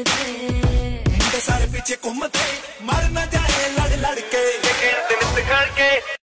मुंडे सारे पीछे घूमते मर न जाए लड़ लड़ के